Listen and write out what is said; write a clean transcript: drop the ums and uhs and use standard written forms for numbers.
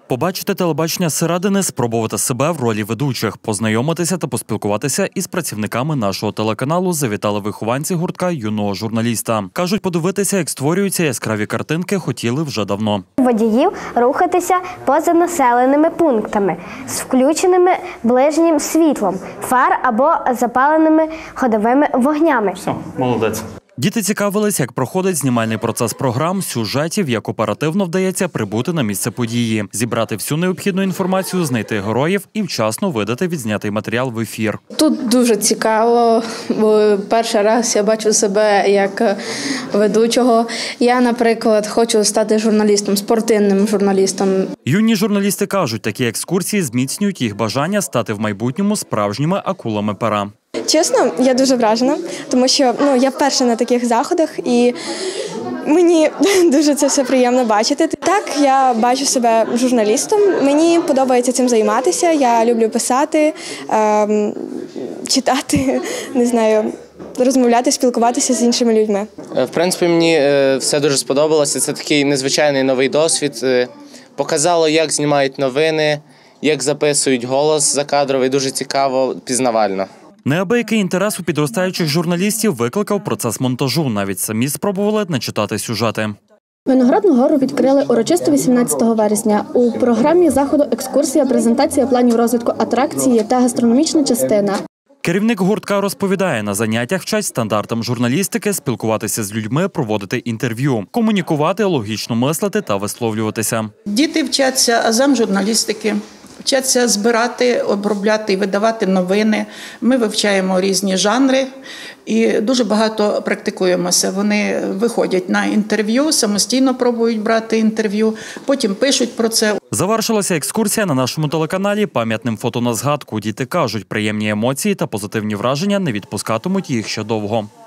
Побачити телебачення зсередини, спробувати себе в ролі ведучих, познайомитися та поспілкуватися із працівниками нашого телеканалу завітали вихованці гуртка юного журналіста. Кажуть, подивитися, як створюються яскраві картинки, хотіли вже давно. Водіїв рухатися поза населеними пунктами з включеними ближнім світлом, фар або запаленими ходовими вогнями. Все, молодець. Діти цікавились, як проходить знімальний процес програм, сюжетів, як оперативно вдається прибути на місце події, зібрати всю необхідну інформацію, знайти героїв і вчасно видати відзнятий матеріал в ефір. Тут дуже цікаво, бо перший раз я бачу себе як ведучого. Я, наприклад, хочу стати журналістом, спортивним журналістом. Юні журналісти кажуть, такі екскурсії зміцнюють їх бажання стати в майбутньому справжніми акулами пера. Чесно, я дуже вражена, тому що я вперше на таких заходах і мені дуже це все приємно бачити. Так, я бачу себе журналістом, мені подобається цим займатися, я люблю писати, читати, не знаю, розмовляти, спілкуватися з іншими людьми. В принципі, мені все дуже сподобалося, це такий незвичайний новий досвід. Показало, як знімають новини, як записують голос закадровий, дуже цікаво, пізнавально. Неабиякий інтерес у підростаючих журналістів викликав процес монтажу. Навіть самі спробували начитати сюжети. Виноградну гору відкрили урочисто 18 вересня. У програмі заходу екскурсія, презентація планів розвитку атракції та гастрономічна частина. Керівник гуртка розповідає, на заняттях вчать стандартам журналістики, спілкуватися з людьми, проводити інтерв'ю, комунікувати, логічно мислити та висловлюватися. Діти вчаться азам журналістики. Вчаться збирати, обробляти і видавати новини. Ми вивчаємо різні жанри і дуже багато практикуємося. Вони виходять на інтерв'ю, самостійно пробують брати інтерв'ю, потім пишуть про це. Завершилася екскурсія на нашому телеканалі пам'ятним фото на згадку. Діти кажуть, приємні емоції та позитивні враження не відпускатимуть їх ще довго.